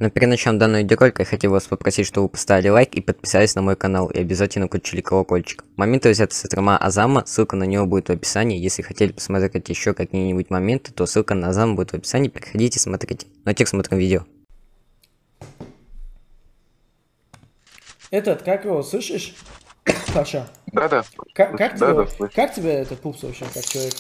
Но перед началом данного видеоролика я хотел вас попросить, чтобы вы поставили лайк и подписались на мой канал, и обязательно включили колокольчик. Моменты взяты с стрима Азама, ссылка на него будет в описании. Если хотели посмотреть еще какие-нибудь моменты, то ссылка на Азама будет в описании, переходите, смотрите. Ну а теперь смотрим видео. Этот, как его, слышишь, Паша? Да-да. Как слышу. тебе этот пупс вообще, как человек?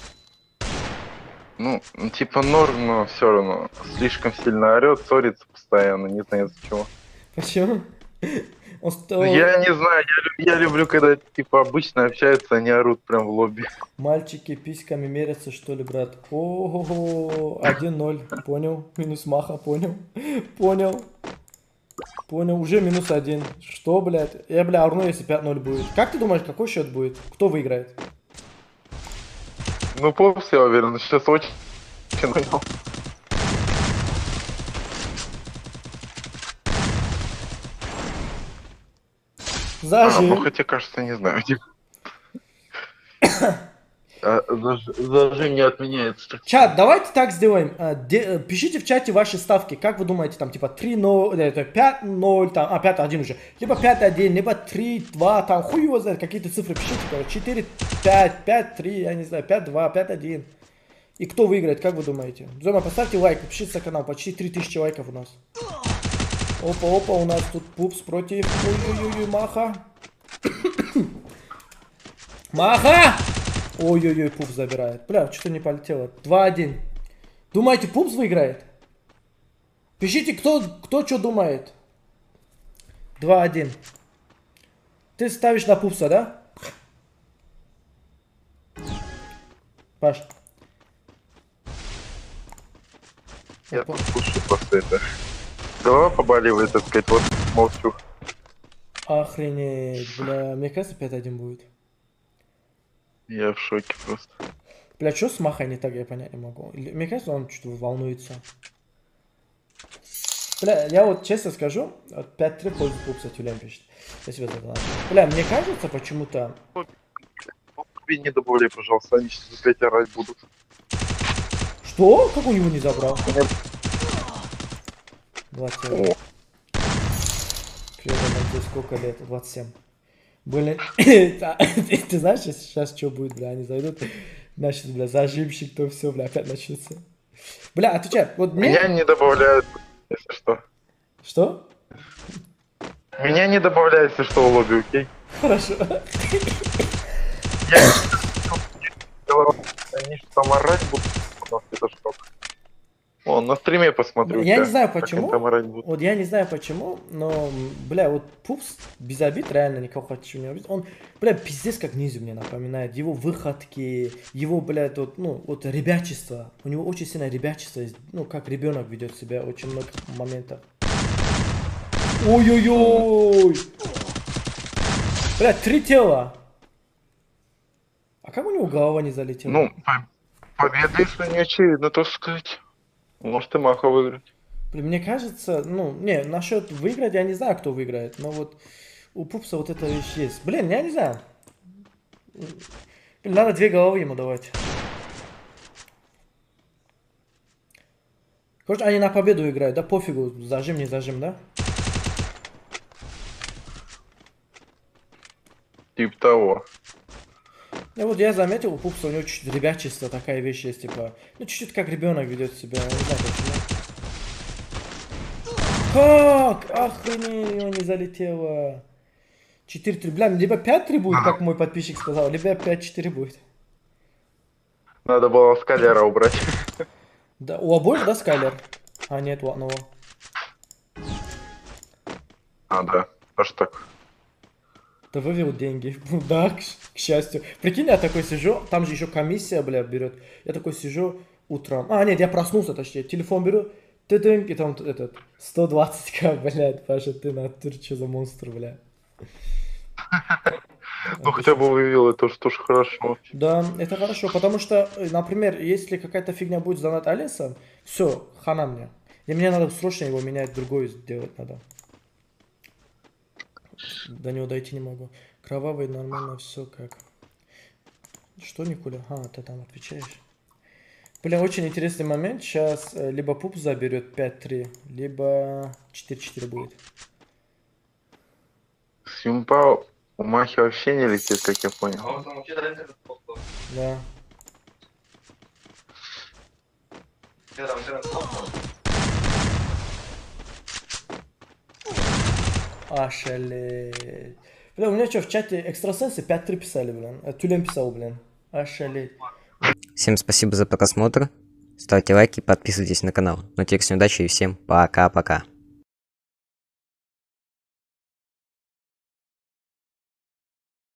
Ну, типа норм, но все равно слишком сильно орет, ссорится постоянно, не знаю из-за чего. Почему? Я не знаю, я люблю, когда типа обычно общаются, они орут прям в лобби. Мальчики письками мерятся, что ли, брат? Ого, 1-0, понял. Минус маха, понял. Понял, уже минус 1. Что, блядь? Я, бля, орну, если 5-0 будет. Как ты думаешь, какой счет будет? Кто выиграет? Ну, попс, я уверен, сейчас очень понял. Зажим. Ну, хотя, кажется, не знаю. Зажим не отменяется. Чат, давайте так сделаем. Пишите в чате ваши ставки. Как вы думаете, там, типа 3-0, 5-0, там, 5-1 уже. Либо 5-1, либо 3-2, там, хуй его знает, какие-то цифры пишите. 4-5, 5-3, я не знаю, 5-2, 5-1. И кто выиграет, как вы думаете? Зома, поставьте лайк, подпишитесь на канал. Почти 3000 лайков у нас. Опа, у нас тут пупс против... Ой-ой-ой, Маха. Маха! Ой-ой-ой, пупс забирает. Бля, что-то не полетело. 2-1. Думаете, пупс выиграет? Пишите, кто что думает. 2-1. Ты ставишь на пупса, да? Паш. Я тут слушаю просто это. Голова побаливает, так сказать, вот молчу. Охренеть, бля. Мне кажется, 5-1 будет. Я в шоке просто. Бля, что с Махой не так, я понять не могу. Мне кажется, он что-то волнуется. Бля, я вот честно скажу, 5-3 пользу пупса тюлем пишет. Спасибо за донат. Бля, мне кажется, почему-то... Не добавляй, пожалуйста, они сейчас опять орать будут. Что? Как у него не забрал? 27. Привет, сколько лет? 27. Блин, ты знаешь, сейчас что будет, бля, они зайдут, значит, бля, зажимщик, то все, бля, опять начнется. Бля, отвечай, вот мне... Меня не добавляют, если что. Что? Меня не добавляют, если что, в лобби, окей? Хорошо. Они же там орать будут, у нас это шок. О, на стриме посмотрю. Я не знаю почему, вот я не знаю почему, но, бля, вот пупс, без обид, реально никого хочу не обидеть, он, бля, пиздец как Низю мне напоминает, его выходки, его, бля, вот, ну, вот ребячество, у него очень сильное ребячество, ну, как ребенок ведет себя, очень много моментов. Ой-ой-ой! Бля, 3 тела! А как у него голова не залетела? Ну, победа, если не очевидно, то сказать. Может и Маха выиграть. Мне кажется, ну, не, насчет выиграть, я не знаю, кто выиграет, но вот у Пупса вот эта вещь есть. Блин, я не знаю. Блин, надо 2 головы ему давать. Короче, они на победу играют, да, пофигу, зажим, не зажим, да? Тип того. Ну вот я заметил, у Пупса у него чуть-чуть ребячество, такая вещь есть, типа, ну чуть-чуть как ребенок ведет себя, я не знаю почему. Как? Охренеть, его не залетело. 4-3, бля, либо 5-3 будет, как мой подписчик сказал, либо 5-4 будет. Надо было скалера убрать. Да, у обоих, да, скайлер? А, нет, у одного. А, да, аж так. Да вывел деньги. Да, к счастью. Прикинь, я такой сижу, там же еще комиссия, бля, берет. Я такой сижу утром. А, нет, я проснулся, точнее. Телефон беру, и там этот, 120к, блядь, Паша, ты натуре, что за монстр, бля. Ну, хотя бы вывел, это тоже хорошо. Да, это хорошо, потому что, например, если какая-то фигня будет с донат Алиса, все, хана мне. И мне надо срочно его менять, другой сделать надо. До него дойти не могу. Кровавый, нормально, все как. Что, Никуля? А, ты там отвечаешь. Бля, очень интересный момент. Сейчас либо Пуп заберет 5-3, либо 4-4 будет. Симпа у Махи вообще не летит, как я понял. Да. Ошалеть. Бля, у меня что, в чате экстрасенсы 5-3 писали, блин. Тюлен писал, блин. Ошалеть. Всем спасибо за просмотр. Ставьте лайки, подписывайтесь на канал. Ну, теперь всем удачи и всем пока-пока.